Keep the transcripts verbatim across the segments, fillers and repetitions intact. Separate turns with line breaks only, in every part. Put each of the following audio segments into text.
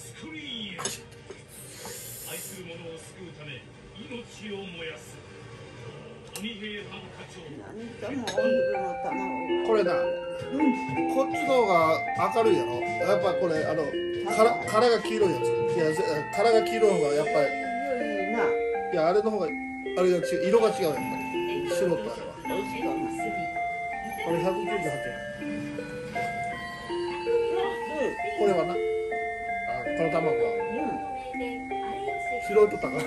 スクリーンへ。愛する者を救うため命を燃やす鬼平犯科長。
何ともお昼の卵
これな、こっちの方が明るいやろ。やっぱこれあの殻殻が黄色いやつ。いや殻が黄色い方がやっぱり。
いいな。
いやあれの方があれが違う、色が違うやっぱり。白とあれは。これひゃくきゅうじゅうはちえん。これはな。あこの卵は。白いと高い。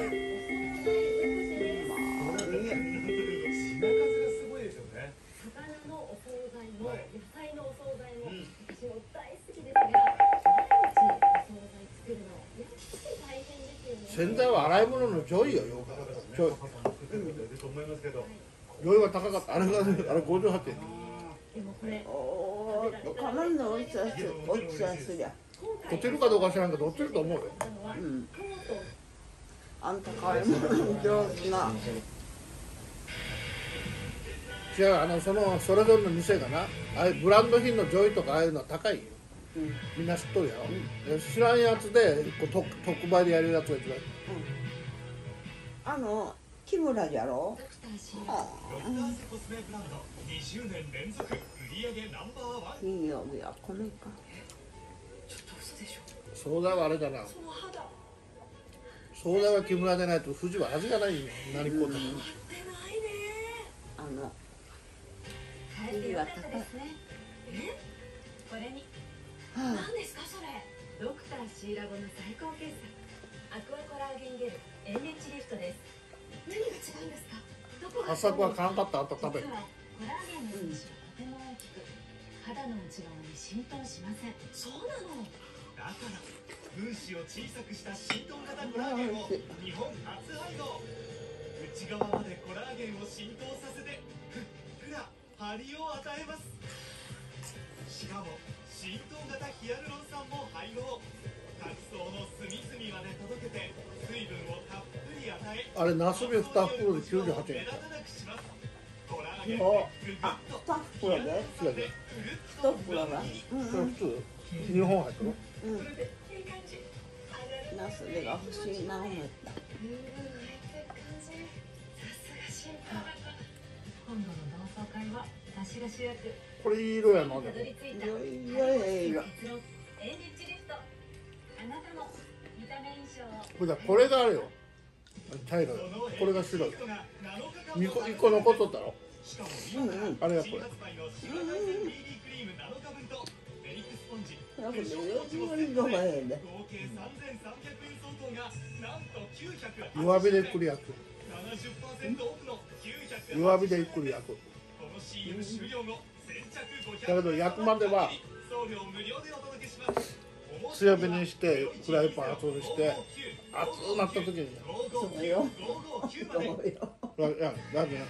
洗剤は洗い物の上位よ、よく。上位。上位は高かった。あれが、あれごじゅうはちえん。
おお、かなりの大きさす、大きさすりゃ。
落ちるかどうか知らんけど、落ちると思うよ。
うん。あんた買い物上手な。
違う、あの、その、それぞれの店がな、ああいうブランド品の上位とか、ああいうのは高いよ。
うん、
みんな知っとるやろ。うん、知らんやつで、こう特、特売でやるやつが一番。
あの木村じゃろ。金曜日はこれか。
惣菜はあれだな。惣菜は木村でないと富士は味がないよ。何こうとも。
あの富士は高い。
これに何ですかそれ。ドクターシーラボの最高傑作アクアコラーゲンゲルエンリッチリフトです。何が違うんですか。
発作はかんかった後食べる。
実はコラーゲンの粒子がとても大きく肌の内側に浸透しません。そうなの。
だから分子を小さくした浸透型コラーゲンを日本初配合。内側までコラーゲンを浸透させてふっくら張りを与えます。しかも浸透型ヒアルロン酸も配合。角層の隅々まで届けて水分をたっぷり与え、
あれナスビに袋できゅうじゅうはちえん。
お、あ、二袋で。
そうやで。
一袋が。うん、
それ普通。日本入ってる。
うん。ナスビが欲しいな思った。
今度の同窓会は私が主役。
これいい色やな。でも。
いやいやいや。
これこれがあるよ。茶色い。これが白い。二個一個残っとったろ。
うんうん。
あれがこれ。
うんうん。なんかね、より色がええね。
弱火でゆっくり焼く。弱火でゆっくり焼く。だけど焼くまでは強火にしてフライパン熱にして熱くなった時に
そうよ。そうよ。
いやだけ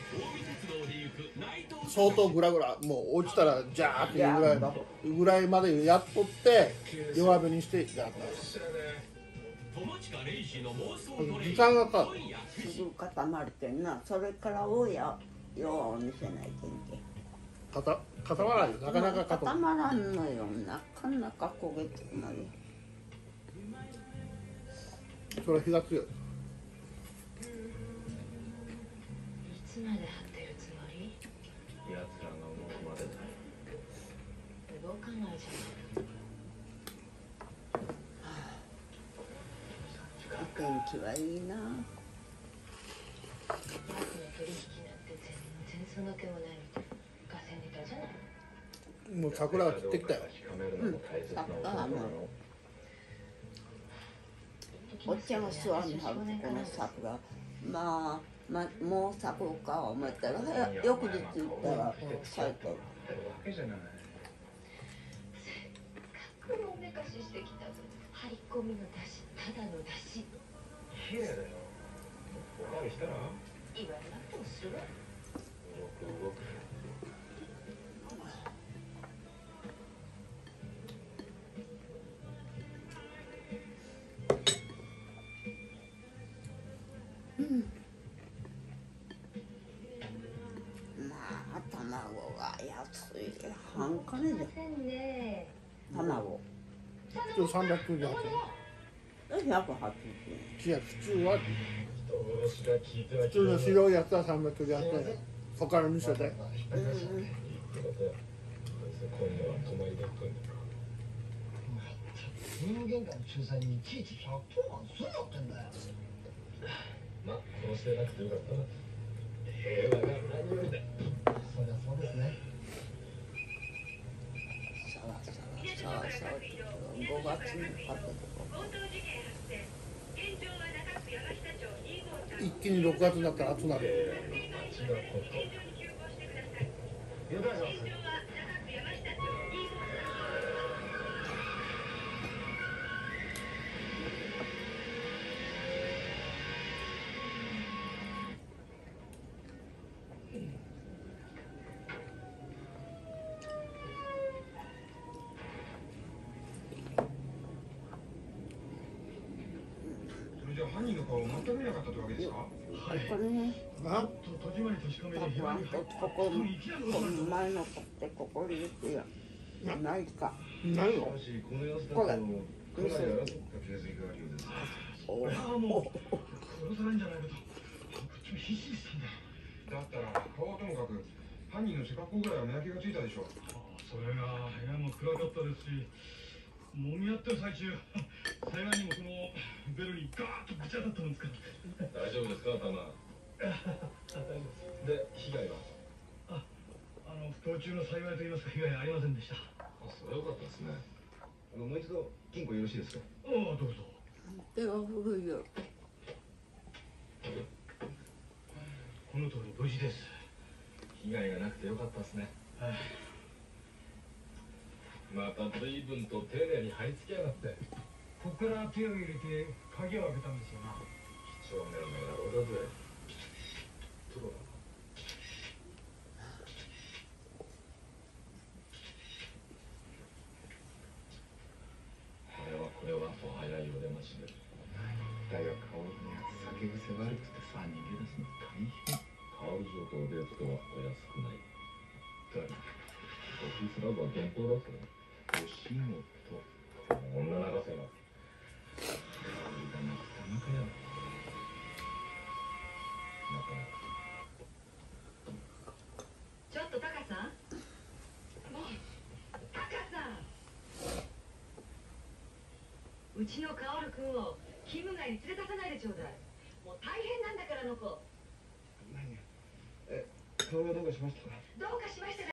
相当グラグラもう落ちたらジャーっていうぐらいぐらいまでやっとって弱火にしてやった。時間がかかる。
すぐ固まるってんな。それからをやよう見せないといけん。
固固まらないよ。なかなか
固まらんのよ。なかなか焦げてくなる。
それは火が強い。
いつまで張ってるつもり。
やつらが動くまでだ。
動かないじゃん。
お天気はいいな。
やつの取引なんて全然その気もないみたい。ガセネタじゃない。
もう桜が散ってきたよ。
うん。桜はもう。おっちゃんが座るはずこの桜。まあ、まもう咲くか思ったら翌日行ったら咲いてる。
せっかくおめかししてきたのに張り込みの出し、ただの出し。
綺麗だよ。おかわりしたら
言われなくてもする。
動く動く。
うん、まあ卵が安い半金で卵
今日さんびゃくきゅうじゅうはちえん。
ひゃくはちじゅう
違う、普通は
人殺しが聞いては
普通の白いやつはさんびゃくえんやって他の店で。
えん。うん。
今度は泊まりで行くんだか。
人間界の仲裁にいちいちひゃくとおばんすんなってんだよ。
まあ殺してなくてよかったな。平和が何よりだ。
そりゃそうですね。
さあさあさあさあごがつにかけて
一気にろくがつになったら暑なる。
町がこと。
ゆかいさん。
じゃあ犯人の顔を全く見なかったってわけですか？
はい。
これね、
な
と戸締まり確かめて部
たぶん
屋に入っ
こここの前のこってここに入れてやないか。
何の
しこの様子だと
これ
かなり争った形跡があるようです。
お
た。ああもう殺されんじゃないかと。こっちも必死でしたんだよ。
だったら顔はともかく犯人の背格好ぐらいは見分けがついたでしょう。
ああそれが部屋も暗かったですし、揉み合ってる最中、幸いにもこのベルにガーッとぶち当たったもんですから。
大丈夫ですか頭。で被害は？
あの不幸中の幸いと言いますか、被害ありませんでした。
あ、それは良かったですね。あのもう一度金庫よろしいですか？
ああどうぞ。
手が古いよ。
この通り無事です。
被害がなくて良かったですね。
はい。
また随分と丁寧に貼り付けやがって。
ここから手を入れて鍵を開けたんですよな。
几帳面な野郎だぜ。プロだな。これはこれはと早いお出ましで。だが薫のやつ酒癖悪くてさ、逃げ出すの大変。薫城とおデートはお安くない。だがオフィスラブは幻想だぞ。お仕事女流せな。香りがなくたまかや。なかなか。
ちょっとタカさん、もうタカさん、うちのカオル君をキム街に連れ出さないでちょうだい。もう大変なんだから、あの子。
何や。え、顔はどうかしましたか？
どうかしましたか？